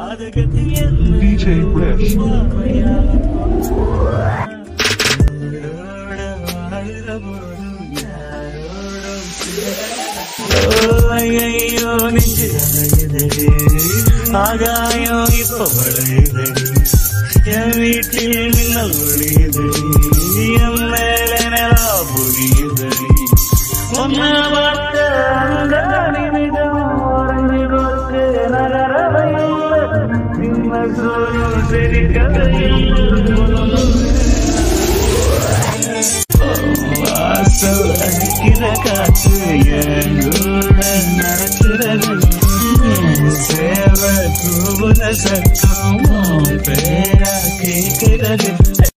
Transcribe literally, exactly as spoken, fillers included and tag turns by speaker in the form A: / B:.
A: D J Rish.
B: ஐயோ நெஞ்சு ஆகாயம் இப்போ வளையுதடி என் வீட்டில் மின்னல் ஒளியுதடி என் மேல நிலா புரியுதடி ஒன்ன பார்த்த அந்த நிமிடம் உறங்கி கொடுத்து நகரவையில் சின்ன சோழம் வாசல் அடிக்கிற காற்று எங்கூட நடக்கிறது சேவ கூவுன சத்தம் பேரா கேட்கிறது